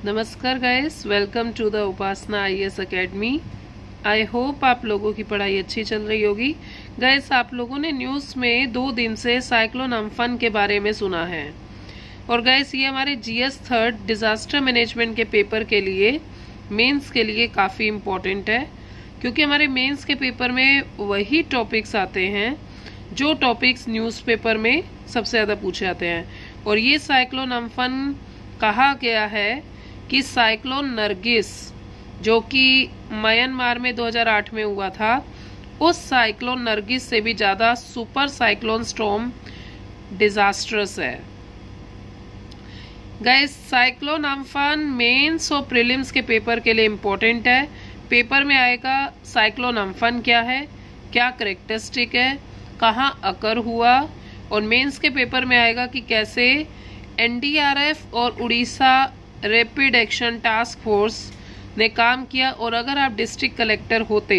नमस्कार guys, welcome to the Upasana IAS academy. I hope आप लोगों की पढ़ाई अच्छी चल रही होगी। गाइस, आप लोगों ने न्यूज़ में 2 दिन से साइक्लोन अम्फन के बारे में सुना है। और गाइस, ये हमारे जीएस थर्ड डिजास्टर मैनेजमेंट के पेपर के लिए, मेंस के लिए काफ़ी इम्पोर्टेंट है, क्योंकि हमारे मेंस के पेपर में वही टॉपिक्स आते हैं जो टॉपिक्स न्यूज़पेपर में सबसे ज़्यादा पूछे जाते हैं। और ये साइक्लोन अम्फन कहा गया है कि साइक्लोन नरगिस, जो कि म्यांमार में 2008 में हुआ था, उस साइक्लोन नरगिस से भी ज्यादा सुपर साइक्लोन स्टॉर्म डिजास्टर्स है। गाइस, साइक्लोन अम्फन मेंस और प्रीलिम्स के पेपर के लिए इम्पोर्टेंट है। पेपर में आएगा साइक्लोन अम्फन क्या है, क्या करेक्टरिस्टिक है, कहाँ अकर हुआ, और मेंस के पेपर में आएगा कि कैसे एनडीआरएफ और Orissa rapid action task force ने काम किया, और अगर आप डिस्ट्रिक्ट कलेक्टर होते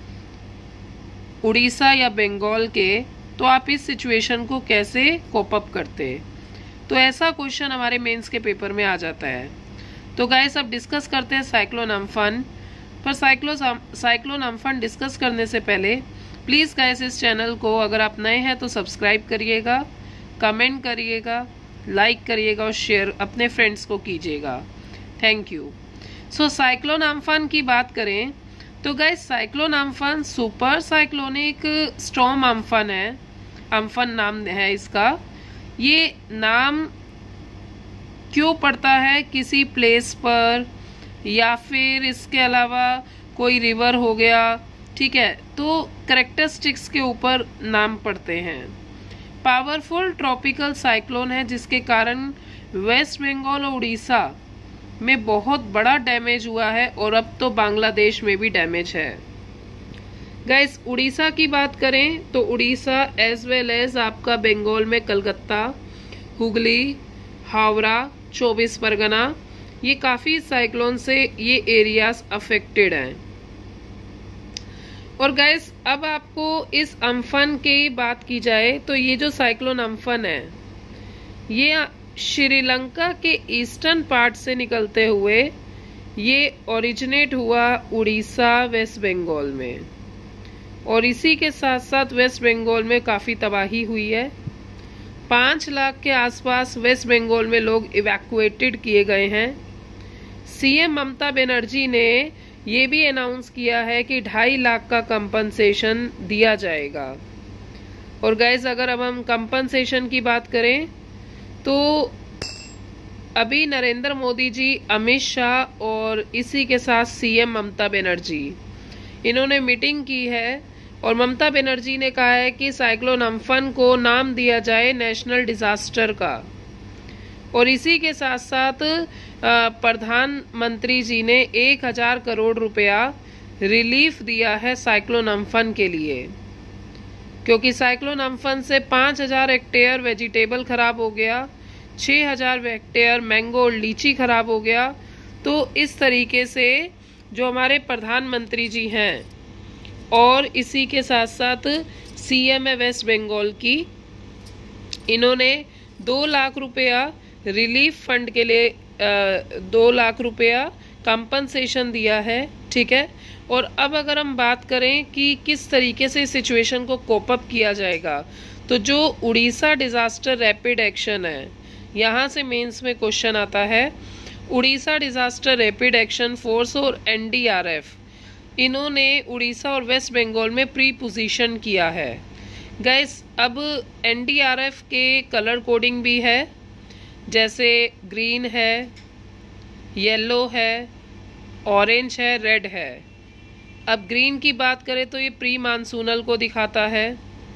उड़ीसा या बंगाल के तो आप इस सिचुएशन को कैसे कोप अप करते। तो ऐसा क्वेश्चन हमारे मेंस के पेपर में आ जाता है। तो गाइस, अब डिस्कस करते हैं साइक्लोन अम्फन। पर साइक्लोन अम्फन डिस्कस करने से पहले प्लीज गाइस, इस चैनल को अगर आप नए हैं तो सब्सक्राइब करिएगा, कमेंट करिएगा, लाइक करिएगा और शेयर अपने फ्रेंड्स को कीजिएगा। Thank you. So cyclone Amphan की बात करें तो guys, cyclone Amphan super cyclonic storm Amphan है। अम्फन नाम है इसका। ये नाम क्यों पड़ता है किसी प्लेस पर, या फिर इसके अलावा कोई रिवर हो गया, ठीक है, तो करेक्टरिस्टिक्स के ऊपर नाम पड़ते हैं। पावरफुल ट्रॉपिकल साइक्लोन है, जिसके कारण वेस्ट बंगाल और उड़ीसा में बहुत बड़ा डैमेज हुआ है, और अब तो बांग्लादेश में भी डैमेज है। गाइस, उड़ीसा की बात करें तो उड़ीसा एज वेल एज आपका बंगाल में कलकत्ता, हुगली, हावड़ा, 24 परगना, ये काफी साइक्लोन से ये एरियाज अफेक्टेड हैं। और गाइस, अब आपको इस अम्फन की बात की जाए तो ये जो साइक्लोन अम्फन है, ये श्रीलंका के ईस्टर्न पार्ट से निकलते हुए ये ओरिजिनेट हुआ उड़ीसा, वेस्ट बंगाल में, और इसी के साथ साथ वेस्ट बंगाल में काफी तबाही हुई है। 5 लाख के आसपास वेस्ट बंगाल में लोग इवैक्यूएटेड किए गए हैं। सीएम ममता बनर्जी ने ये भी अनाउंस किया है कि 2.5 लाख का कंपनसेशन दिया जाएगा। और गाइस, अगर अब हम कंपनसेशन की बात करें तो अभी नरेंद्र मोदी जी, अमित शाह और इसी के साथ सीएम ममता बनर्जी, इन्होंने मीटिंग की है, और ममता बनर्जी ने कहा है कि साइक्लोन अम्फन को नाम दिया जाए नेशनल डिजास्टर का। और इसी के साथ साथ प्रधानमंत्री जी ने 1000 करोड़ रुपया रिलीफ दिया है साइक्लोन अम्फन के लिए, क्योंकि साइक्लोन अम्फन से 5000 हेक्टेयर वेजिटेबल खराब हो गया, 6000 हेक्टेयर मैंगो और लीची खराब हो गया। तो इस तरीके से जो हमारे प्रधानमंत्री जी हैं, और इसी के साथ साथ सीएम है वेस्ट बंगाल की, इन्होंने 2 लाख रुपया रिलीफ फंड के लिए 2 लाख रुपया कंपनसेशन दिया है, ठीक है। और अब अगर हम बात करें कि किस तरीके से इस सिचुएशन को कोप अप किया जाएगा, तो जो उड़ीसा डिजास्टर रैपिड एक्शन है, यहाँ से मेंस में क्वेश्चन आता है। Orissa disaster rapid action force और एनडीआरएफ, इन्होंने उड़ीसा और वेस्ट बंगाल में प्री पोजीशन किया है। गाइस, अब एनडीआरएफ के कलर कोडिंग भी है, जैसे ग्रीन है, येलो है, ऑरेंज है, रेड है। अब ग्रीन की बात करें तो ये प्री मानसूनल को दिखाता है,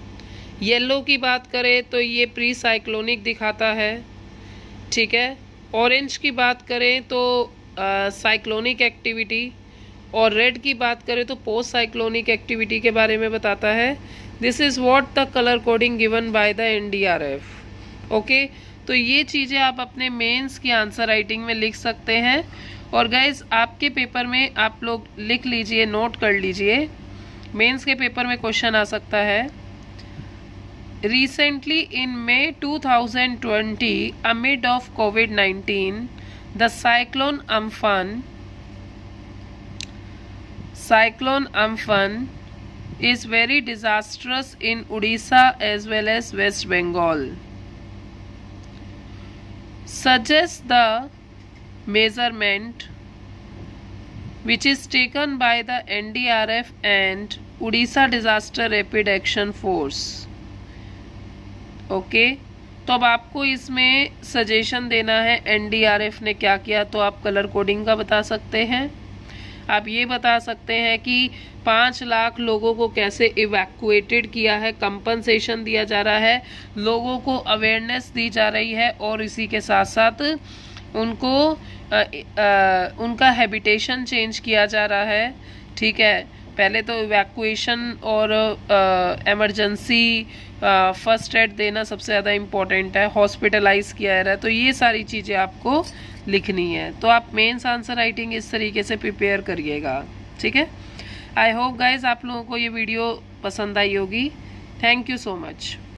येलो की बात करें तो ये प्री साइक्लोनिक दिखाता है, ठीक है। ऑरेंज की बात करें तो साइक्लोनिक एक्टिविटी, और रेड की बात करें तो पोस्ट साइक्लोनिक एक्टिविटी के बारे में बताता है। This is what the colour coding given by the NDRF. Okay, तो ये चीजें आप अपने मेंस की आंसर राइटिंग में लिख सकते हैं। और गाइस, आपके पेपर में आप लोग लिख लीजिए, नोट कर लीजिए, मेंस के पेपर में क्वेश्चन आ सकता है। Recently in May 2020 amid of COVID-19 the cyclone Amphan is very disastrous in Odisha as well as West Bengal. Suggest the measurement which is taken by the NDRF and Odisha Disaster Rapid Action Force. Okay तो अब आपको इसमें suggestion देना है NDRF ने क्या किया, तो आप कलर कोडिंग का बता सकते हैं। आप ये बता सकते हैं कि 5 लाख लोगों को कैसे इवैक्यूएटेड किया है, कंपनसेशन दिया जा रहा है, लोगों को अवेयरनेस दी जा रही है और इसी के साथ साथ उनको उनका हैबिटेशन चेंज किया जा रहा है। ठीक है, पहले तो इवैक्यूएशन और इमरजेंसी फर्स्ट एड देना सबसे ज़्यादा इम्पोर्टेंट है, हॉस्पिटलाइज किया जा रहा है, तो ये सारी चीज़ें आपको लिखनी है। तो आप मेंस आंसर राइटिंग इस तरीके से प्रिपेयर करिएगा। ठीक है, आई होप गाइज आप लोगों को ये वीडियो पसंद आई होगी। Thank you so much.